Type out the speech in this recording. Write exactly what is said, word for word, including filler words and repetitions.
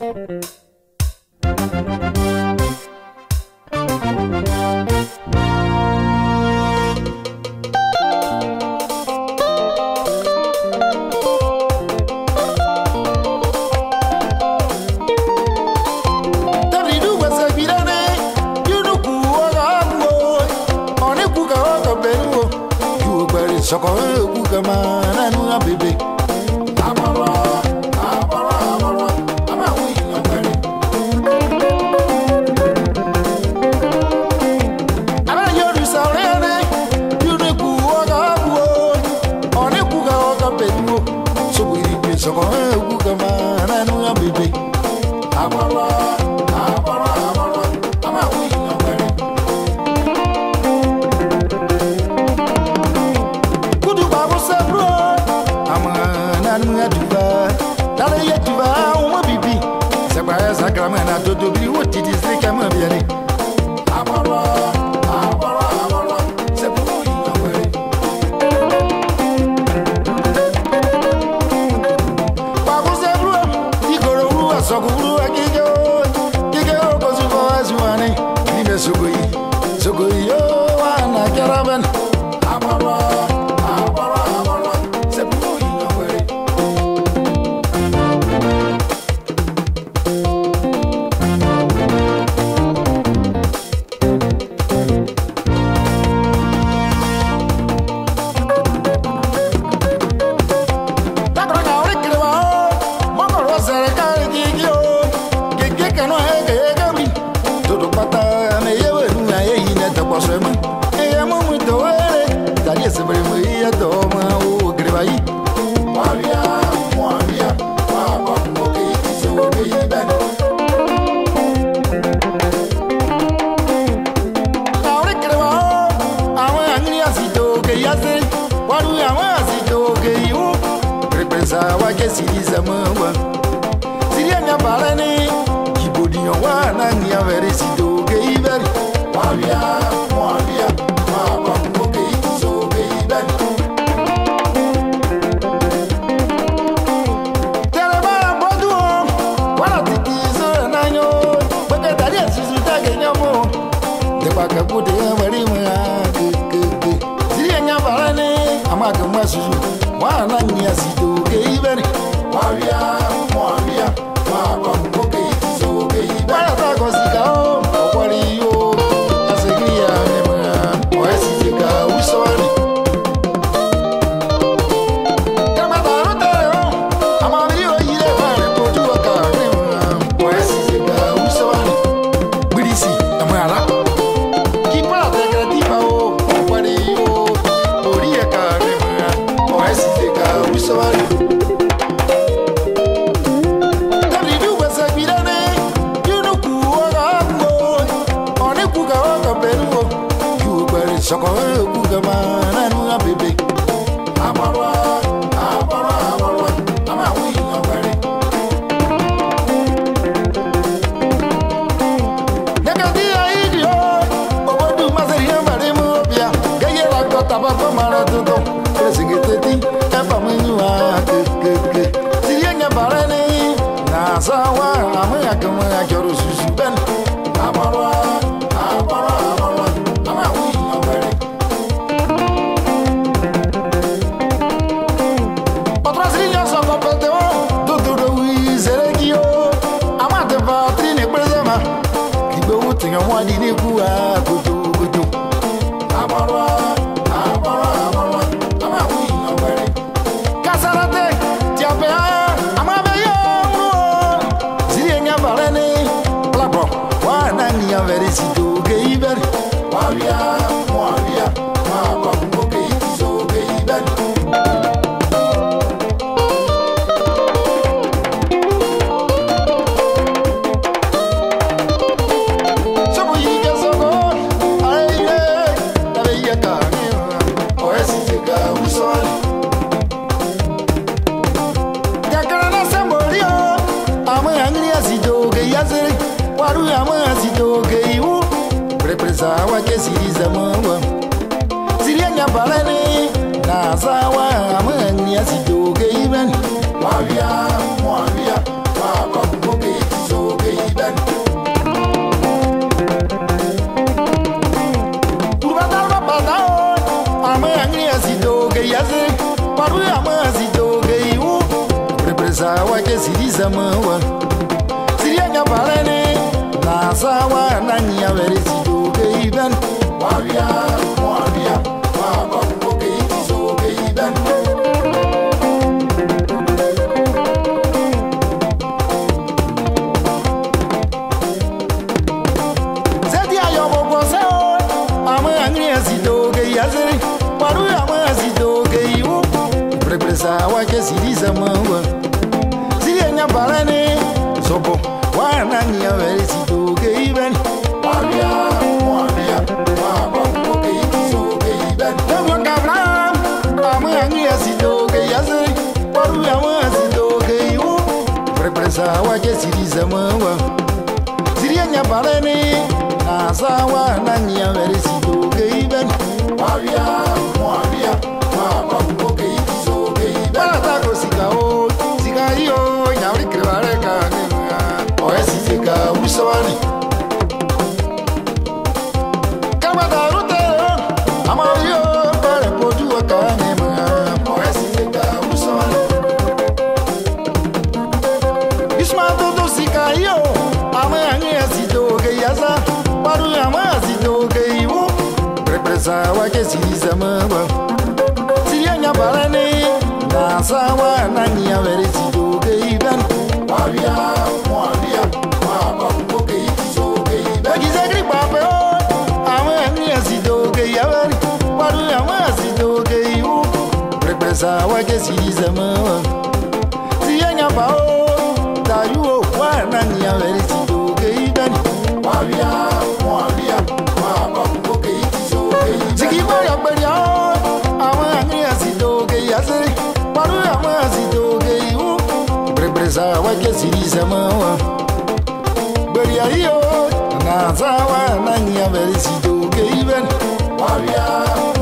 Soko ku kama na nu abebe abara abara abara ama wi ngare ama yoru saurene yune ku oga buo one ku ga oga benuo so wi bi soko ku kama na nu abebe abara abara abara ama wi ngare Sakramana to do be what it is like I'm a very Abara, Abara, Abara, Sepu, Babu Sepu, Igoro, Sokuru, Gigo, Gigo, Kosuko, as you want it, Nime Sugui, Sugui, Anna Caravan, Abara, Abara, Abara, Sepu. Wa ke siriza mwa sirianya balani kibodi wa na nya veri sido ke iberi wabia wabia baba ngoke so ke iberi teleba bodu wana titizo na nyo baka dali susu ta ke nyamo de baka bude mari mwa ke ke ke sirianya balani amaka mwa susu wana nya sido Iberi, Wabia, Wabia, Wabia, Moke, so Iberi. Wala tako sika, Wali yo, Asegia, Nema, Oesika, Usoni. Kamata Rotero, Amabio, Yele, Potu, Nema, Oesika, Usoni. Brisi, Amara. Kipa, Creativa, Wali yo, Oriaka, Nema, Oesika, Usoni. Soko ku kama na nu abebe abara abara abara ama wi ngare Nagadi aidio obodu maseria mare mo bia gaye la kota ba ko mara tuto presingeti kapa menu a ke ke ke sirienya barani na sawa amya kama ajoro susu ben abara abara abara ama wi Wani ni kuwa kutu kutu Abara, abara, abara Ama wi ngabere Kasarate, tiape haya Ama beyo Ziri ngabere ni Plabo, wana ni ngabere sido ke iberi Wabia, wabia Waba mboke itiso ke iberi Waru ama sido ke iu Represa wa ke siriza mwa Sirianya balani Na sawa ama nia sido ke iben Wabia, wabia Waba mboke Paru amazi toge iu Represa wa ke siriza mawa Siria nyabalene Na sawa na nya veri toge iben Wabia, wabia Waba toge iti toge iben Zedi ayobo kwaseo Ama angri toge yazeri Paru amazi toge iu Represa wa ke siriza mawa Siria nyabalene Sopo wa na nya veri toge iben Wabia, wabia Waba toge iti toge iben Demo kabla Ama angri toge yazeri Paru amazi toge iu Represa wa ke siriza mawa Siria nyabalene Na sawa na nya veri toge iben Wabia, wabia Waba toge iti toge iben Baratako sika o Sika iyo Nyawri kribare kane Oe sika usawani Kamada rute Amario Pare potu wakane Oe sika usawani Isma todo sika iyo Ame ange toge yaza Paru ama toge iwu Represa wake siriza mawa Siria nyabalane Na sawa na nya veri toge iben Wabia, wabia Waba toge iti toge iben Wagiza gripa pe o Ame ange toge yaveri Paru ama toge iwu Represa wake siriza mawa Siria nyabao Tayuo wana nya veri toge iben Wabia, wabia Waba toge iti toge iben Sikiba ya beria Ame ange toge yazeri Paru ama toge iwu Represa wake siriza mawa Beria iyo Na zawa na nya veri toge iben Wabia